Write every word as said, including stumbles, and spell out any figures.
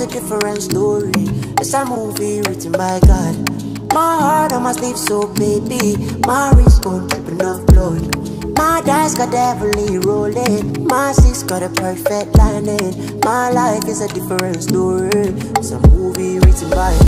a different story. It's a movie written by God. My heart on my sleeve, so baby. My wrist bone dripping off blood. My dice got heavily rolling. My six got a perfect lining. My life is a different story. It's a movie written by